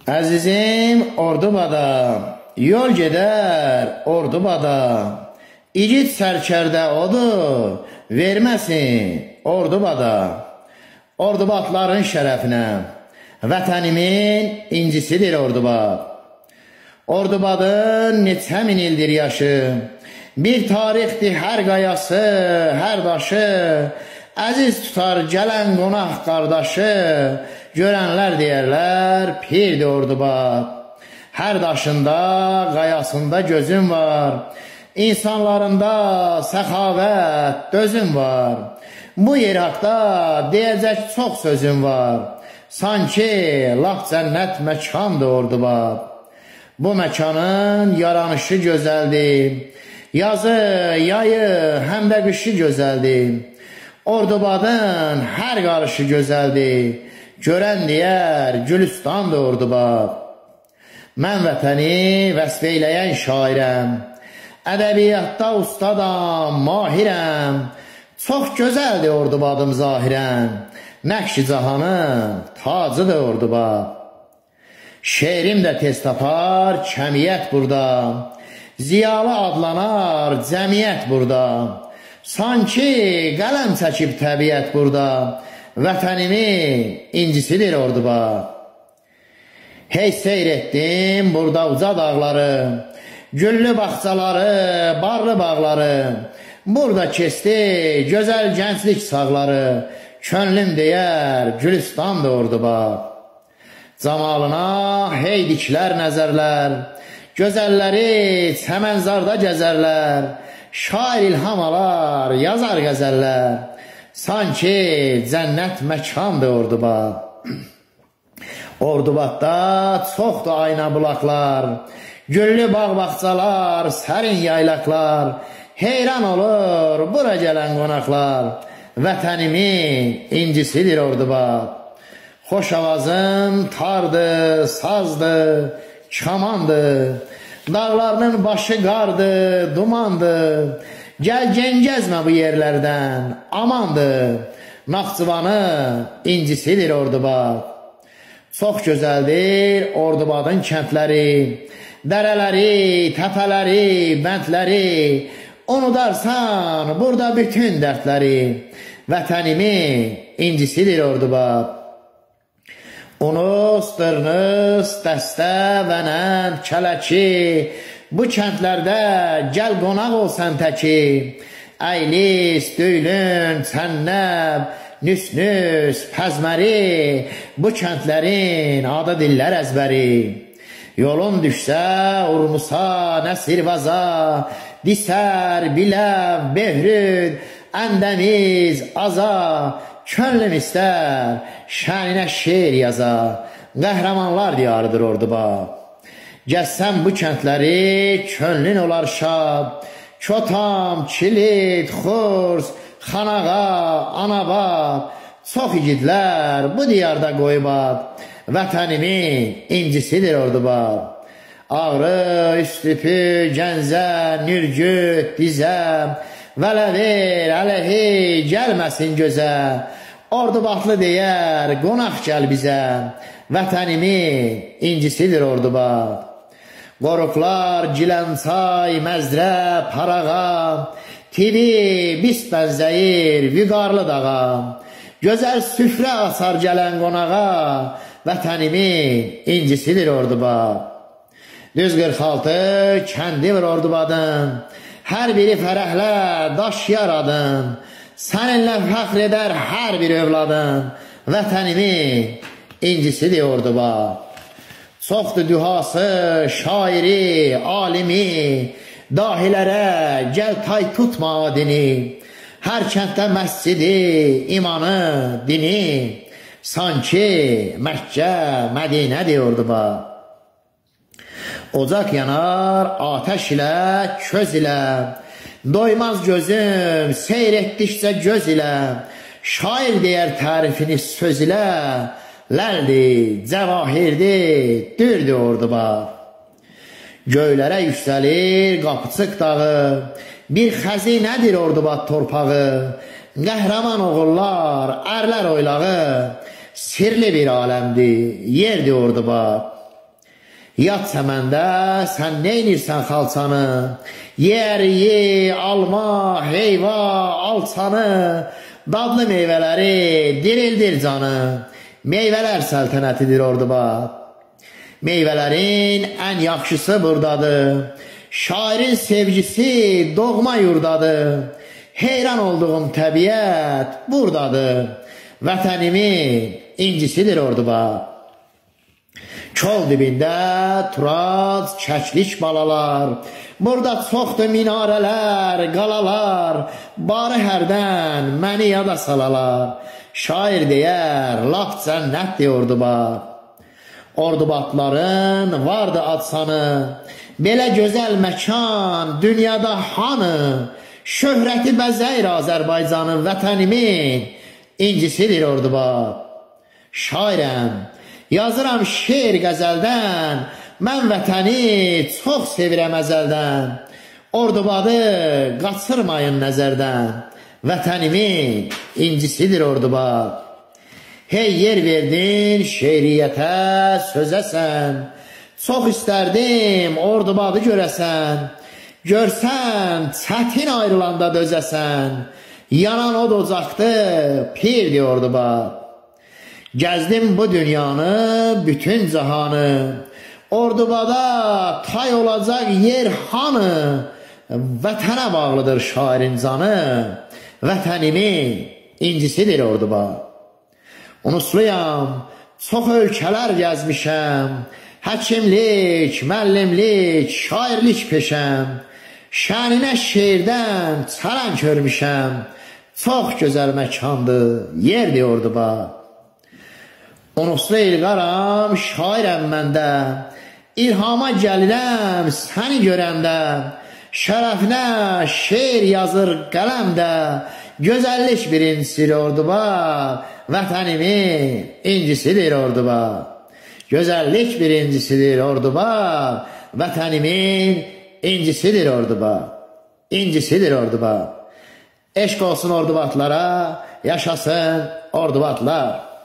Əzizim Ordubada, yol gedər Ordubada, İgid sərkərdə odur, verməsin Ordubada. Ordubadların şərəfinə, vətənimin incisidir Ordubad. Ordubadın neçə min ildir yaşı, bir tarixdir hər qayası, hər daşı, əziz tutar gələn qonaq qardaşı, görənlər deyərlər, pirdir Ordubad. Hər daşında, qayasında gözüm var, insanlarında səxavət, dözüm var. Bu yer haqda deyəcək çox sözüm var, sanki laf cənnət məkandır Ordubad. Bu məkanın yaranışı gözəldir, yazı, yayı, həm də qışı gözəldir. Ordubadın hər qarışı gözəldir, görən deyər Gülüstandır Ordubad. Mən vətəni vəsf eyləyən şairəm, ədəbiyyatda ustadam, mahirəm. Çox gözəldir Ordubadım zahirən, nəqş-i cahanın tacıdır Ordubad. Şeirim də tez tapar kəmiyyət burada, ziyalı adlanar cəmiyyət burada. Sanki qələm çəkib təbiyyət burada, vətənimin incisidir Ordubad. Hey seyr etdim burada uca dağları, güllü bağçaları, barlı bağları. Burada keçdi gözəl gənclik çağları, könlüm deyər Gülüstandır Ordubad. Camalına hey diklər nəzərlər, gözəlləri çəmənzarda gəzərlər. Şair ilham alar, yazar qəzəllər, sanki cənnət məkandır Ordubad. Ordubadda çoxdur ayna bulaqlar, güllü bağ-bağçalar, sərin yaylaqlar. Heyran olur bura gələn qonaqlar, vətənimin incisidir Ordubad. Xoş avazın tardı, sazdı, kamandı, dağlarının başı qardı, dumandı. Gəl gəngəzmə bu yerlərdən, amandı, Naxçıvanı incisidir Ordubad. Çox gözəldir Ordubadın kəndləri, dərələri, təpələri, bəndləri. Unudarsan burada bütün dərdləri, vətənimin incisidir Ordubad. Unus, dırnız, dəstə, vənənd, kələki, bu kəndlərdə gəl qonaq olsan təki. Əylis, Düylün, Çənnəb, Nüsnüs, Pəzməri, bu kəndlərin adı dillər əzbəri. Yolun düşsə, Urmusa, Nəsirvaza, Disər, Biləv, Behrüd, Əndəniz, Aza, könlüm istər, şəninə şeir yaza, qəhrəmanlar diyarıdır Ordubad. Gəzsən bu kəndləri, könlün olar şad, Kötam, Kilit, Xurs, Xanağa, Anabad, çox igidlər bu diyarda qoyubad, vətənimin incisidir Ordubad. Ağrı, Üstüpü, Gəncə, Nürgüt, Dizə, Vələver, Ələhi, gəlməsin gözə. Ordubadlı deyər, qonaq gəl bizə, vətənimin incisidir Ordubad. Qoruqlar, Gilənsay, Məzdrə, Parağa, Tivi, bis bənzəyir, Vüqarlı dağa. Gözəl süfrə asar gələn qonağa, vətənimin incisidir Ordubad. Düz 46 kəndi var Ordubadın, hər biri fərəhlə daş yaradın. Səninlə fəxr edər hər bir övladın, vətənimin incisidir Ordubad. Çoxdur dühası, şairi, alimi, dahilərə gəl tay tutma adini. Hər kənddə məscidi, imanı, dini, sanki Məkkə, Mədinədir Ordubad. Ocaq yanar, atəş ilə, köz ilə, doymaz gözüm, seyr etdikcə göz ilə. Şair deyər tərifini söz ilə, ləldir, cəvahirdir, dürdür Ordubad. Göylərə yüksəlir qapıçıq dağı, bir xəzinədir Ordubad torpağı. Qəhrəman oğullar, ərlər oylağı, sirli bir aləmdir, yerdir Ordubad. Yat səməndə sən neynirsən xalçanı, yeriyi, alma, heyva, alçanı, dadlı meyvələri dirildir canı, meyvələr səltənətidir Orduba. Meyvələrin ən yaxşısı buradadır, şairin sevgisi doğma yurdadır, heyran olduğum təbiət buradadır, vətənimin incisidir Orduba. Çol dibində turac, çəklik balalar, burada çoxdur minarələr, qalalar, barı hərdən məni yada salalar, şair deyər, lap cənnətdir Orduba. Ordubatların vardı adsanı, belə gözəl məkan dünyada hanı, şöhrəti bəzəyir Azərbaycanın, vətənimin incisidir Orduba. Şairəm, yazıram şeir qəzəldən, mən vətəni çox sevirəm əzəldən, Ordubadı qaçırmayın nəzərdən, vətənimin incisidir Orduba. Hey yer verdin şeiriyyətə, sözəsən, çox istərdim Ordubadı görəsən, görsən çətin ayrılanda dözəsən, yanan od ocaqdı, pirdi Orduba. Gəzdim bu dünyanı, bütün cahanı, Ordubada tay olacaq yer hanı, vətənə bağlıdır şairin canı, vətənimin incisidir Orduba. Unusluyam, çox ölkələr gəzmişəm, həkimlik, müəllimlik, şairlik peşəm, şəninə şeirdən çələn görmüşəm, çox gözəl məkandır, yerdir Orduba. Unuslu İlqaram, şairəm məndə, ilhama gəlirəm səni görəndə, şərəfinə şeir yazır qələmdə, gözəllik birincisidir Orduba, vətənimin incisidir Orduba. Gözəllik birincisidir Orduba, vətənimin incisidir Orduba. İncisidir Orduba. Eşq olsun Ordubatlara, yaşasın Ordubatlar.